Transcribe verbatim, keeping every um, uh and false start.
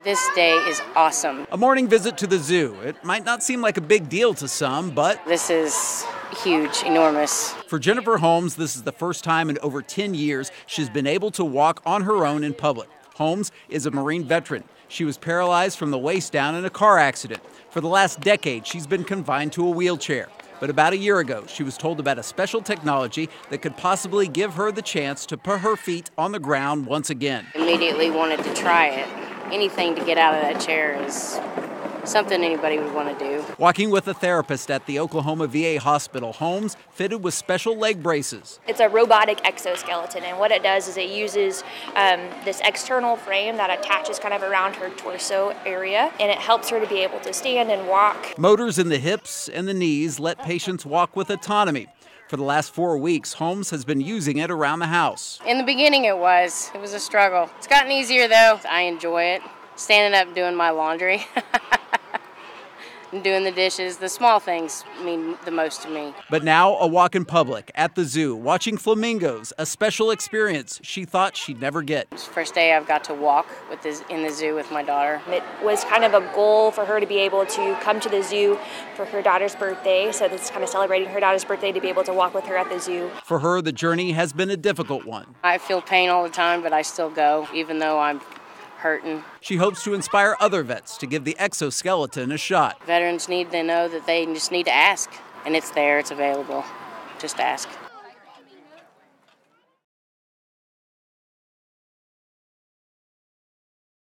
This day is awesome. A morning visit to the zoo. It might not seem like a big deal to some, but this is huge, enormous. For Jennifer Holmes, this is the first time in over ten years she's been able to walk on her own in public. Holmes is a Marine veteran. She was paralyzed from the waist down in a car accident. For the last decade, she's been confined to a wheelchair. But about a year ago, she was told about a special technology that could possibly give her the chance to put her feet on the ground once again. Immediately wanted to try it. Anything to get out of that chair is something anybody would want to do. Walking with a therapist at the Oklahoma V A hospital, Holmes fitted with special leg braces. It's a robotic exoskeleton, and what it does is it uses um, this external frame that attaches kind of around her torso area, and it helps her to be able to stand and walk. Motors in the hips and the knees let patients walk with autonomy. For the last four weeks, Holmes has been using it around the house. In the beginning it was. It was a struggle. It's gotten easier though. I enjoy it. Standing up doing my laundry. And doing the dishes. The small things mean the most to me. But now a walk in public, at the zoo, watching flamingos, a special experience she thought she'd never get. It's the first day I've got to walk with this, in the zoo with my daughter. It was kind of a goal for her to be able to come to the zoo for her daughter's birthday, so this is kind of celebrating her daughter's birthday to be able to walk with her at the zoo. For her, the journey has been a difficult one. I feel pain all the time, but I still go, even though I'm hurting. She hopes to inspire other vets to give the exoskeleton a shot. Veterans need to know that they just need to ask, and it's there, it's available. Just ask.